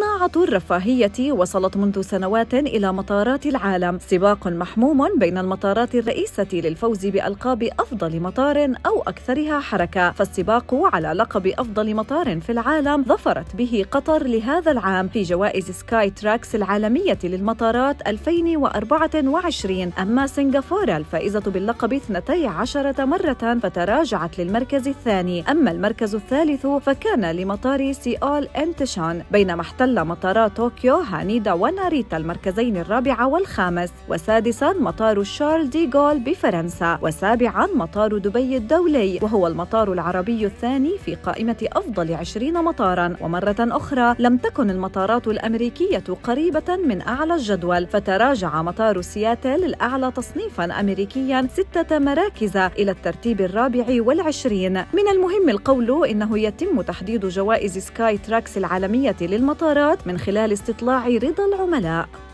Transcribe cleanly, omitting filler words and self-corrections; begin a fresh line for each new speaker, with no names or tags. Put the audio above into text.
صناعة الرفاهية وصلت منذ سنوات إلى مطارات العالم، سباق محموم بين المطارات الرئيسة للفوز بألقاب أفضل مطار أو أكثرها حركة. فالسباق على لقب أفضل مطار في العالم ظفرت به قطر لهذا العام في جوائز سكاي تراكس العالمية للمطارات 2024. أما سنغافورة الفائزة باللقب 12 مرة فتراجعت للمركز الثاني. أما المركز الثالث فكان لمطار سيول انتشان، بينما احتل مطارا طوكيو هانيدا وناريتا المركزين الرابع والخامس. وسادساً مطار شارل دي غول بفرنسا، وسابعاً مطار دبي الدولي وهو المطار العربي الثاني في قائمة أفضل 20 مطاراً. ومرة أخرى لم تكن المطارات الأمريكية قريبة من أعلى الجدول، فتراجع مطار سياتل الأعلى تصنيفاً أمريكياً 6 مراكز إلى الترتيب الرابع والعشرين. من المهم القول إنه يتم تحديد جوائز سكاي تراكس العالمية للمطارات من خلال استطلاع رضا العملاء.